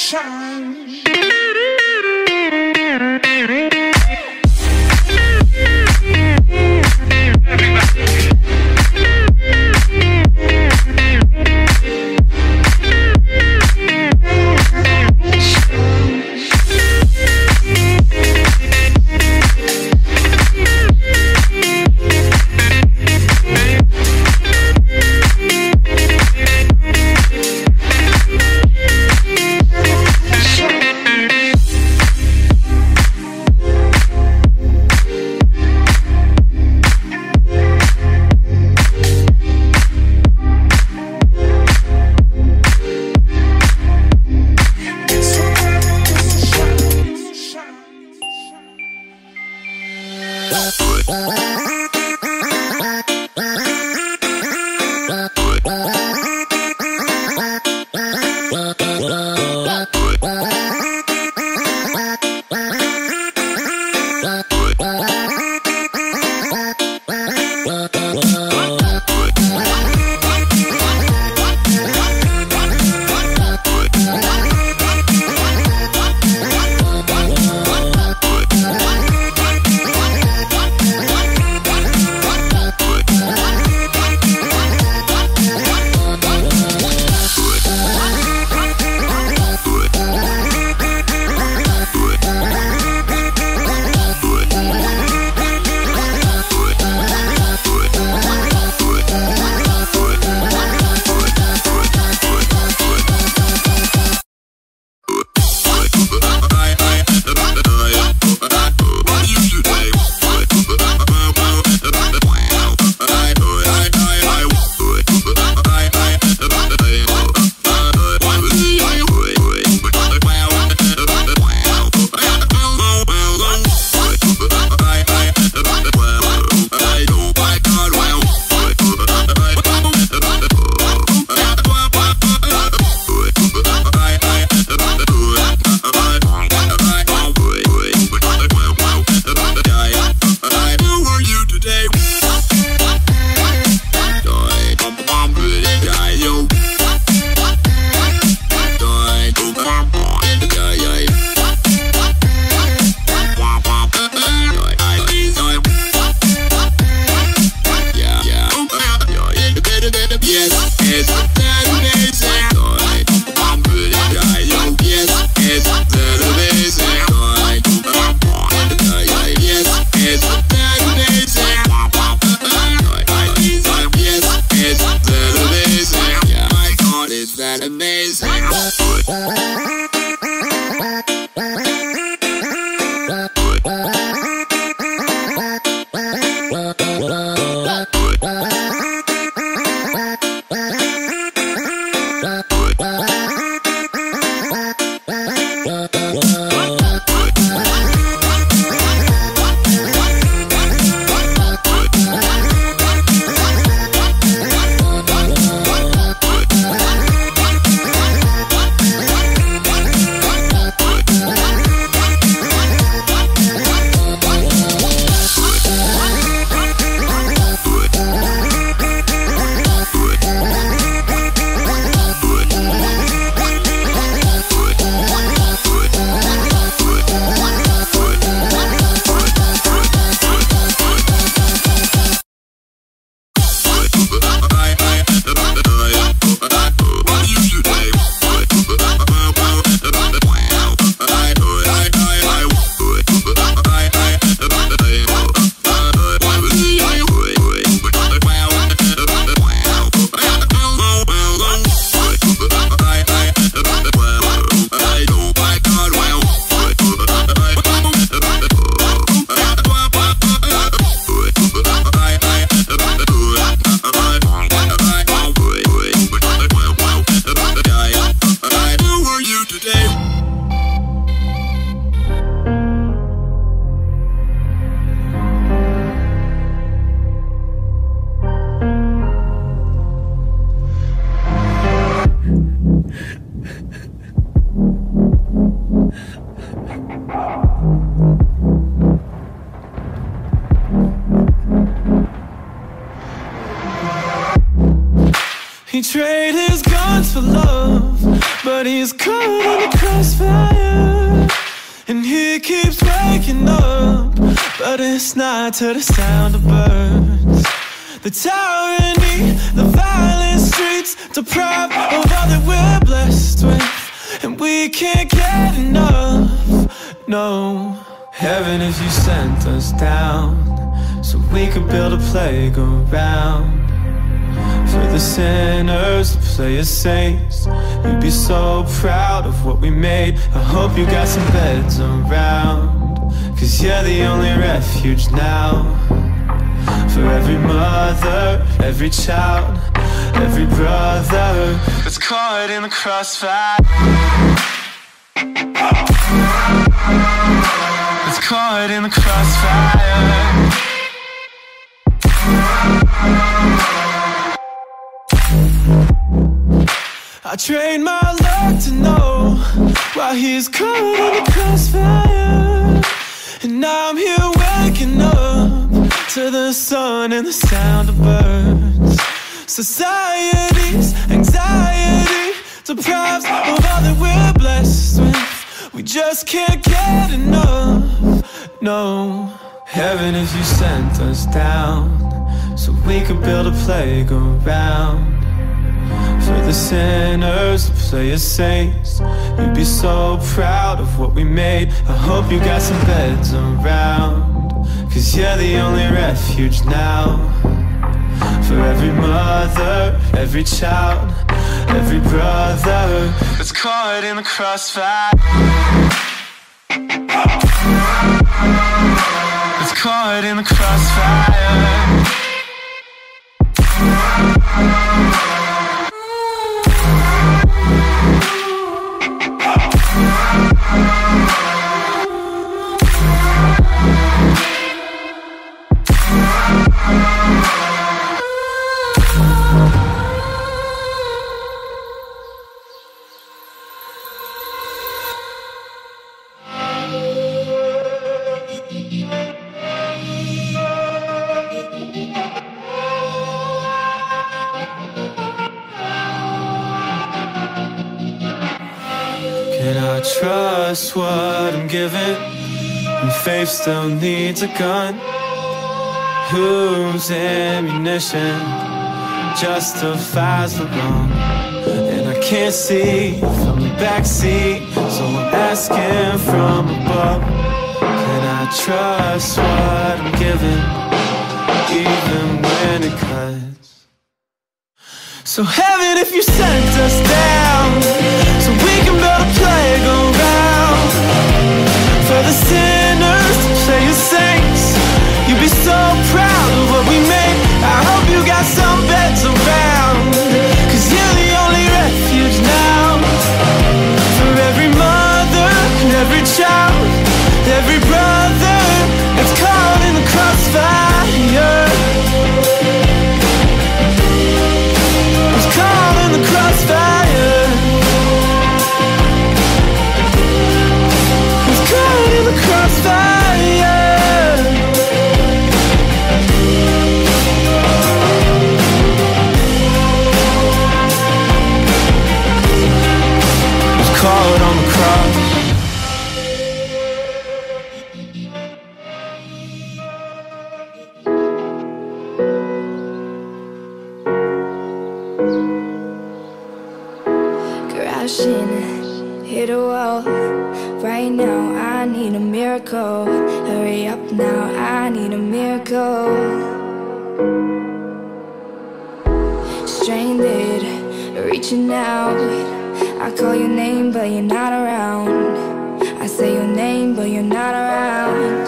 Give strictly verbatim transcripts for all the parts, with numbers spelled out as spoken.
He traded his guns for love, but but he's caught in the crossfire. And he keeps waking up, but it's not to the sound of birds. The tyranny, the violent streets, deprived of all that we're blessed with, and we can't get enough, no. Heaven, if you sent us down, so we could build a playground for the sinners to play as saints. You'd be so proud of what we made. I hope you got some beds around, cause you're the only refuge now. For every mother, every child, every brother that's caught in the crossfire, that's caught in the crossfire. I trained my luck to know why he's caught in the crossfire. And now I'm here waking up to the sun and the sound of birds. Society's anxiety deprives of all that we're blessed with. We just can't get enough, no. Heaven, if you sent us down, so we could build a playground for the sinners to play as saints. You'd be so proud of what we made. I hope you got some beds around, cause you're the only refuge now. For every mother, every child, every brother that's caught in the crossfire, that's caught in the crossfire. Can I trust what I'm given when faith still needs a gun? Whose ammunition justifies the wrong? And I can't see from the backseat, so I'm asking from above. Can I trust what I'm given, even when it cuts? So heaven, if you sent us down, so we can build a playground for the sinners to play as saints. You'd be so proud of what we made. I hope you got some beds around, cause you're the only refuge now. For every mother, every child, every brother that's caught in the crossfire, caught in the crossfire, who's caught in the crossfire, who's caught on the cross. Hit a wall. Right now I need a miracle. Hurry up now, I need a miracle. Stranded, reaching out. I call your name but you're not around. I say your name but you're not around.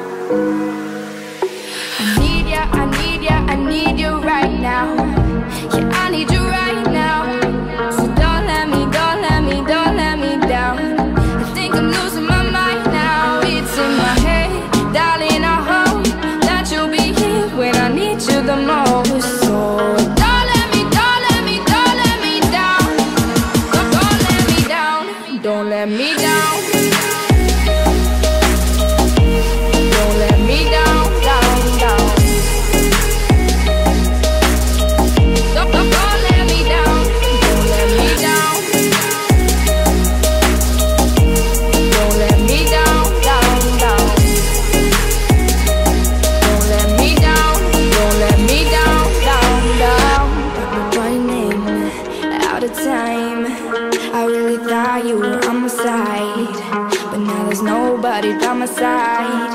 I need ya, I need ya, I need you right now. Yeah, I need you right now. So don't let me, don't let me, don't let me down. I think I'm losing my mind now. It's in my head, darling, I hope that you'll be here when I need you the most. So don't let me, don't let me, don't let me down. Don't, don't let me down, don't let me down. I really thought you were on my side, but now there's nobody by my side.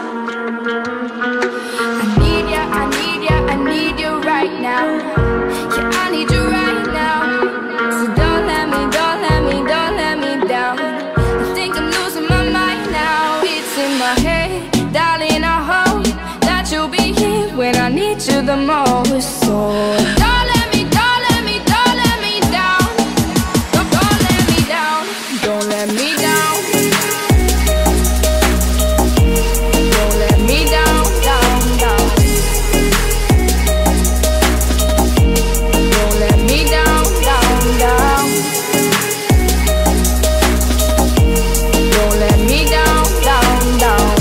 I need ya, I need ya, I need you right now. Yeah, I need you right now. So don't let me, don't let me, don't let me down. I think I'm losing my mind now. It's in my head, darling, I hope that you'll be here when I need you the most. So don't let me, don't let me, don't let me down. Don't, don't let me down. Don't let me down. Don't let me down, down, down. Don't let me down, down, down. Don't let me down, down, down.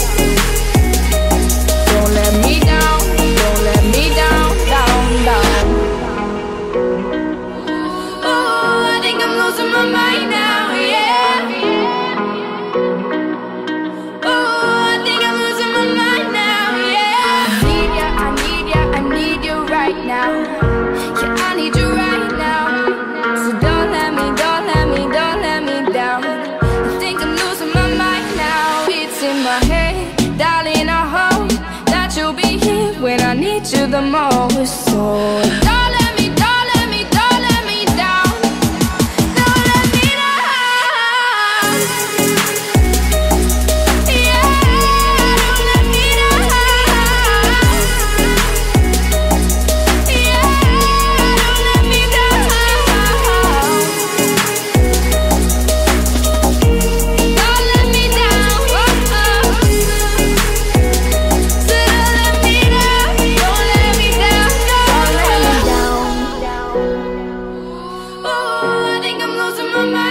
Don't let me down, don't let me down, down, down. Oh, I think I'm losing my mind now, yeah. Oh, I think I'm losing my mind now, yeah. I need ya, I need ya, I need you right now. Yeah, I need you right now. So don't let me, don't let me, don't let me down. I think I'm losing my mind now. It's in my head, darling, I hope that you'll be here when I need you the most. So don't let me, don't let me, don't let me down. Don't let me down. Yeah, don't let me down. Yeah, don't let me down. Don't let me down. Oh, oh. So don't let me down. Don't let me down. Don't let me down. Oh, I think I'm losing my mind.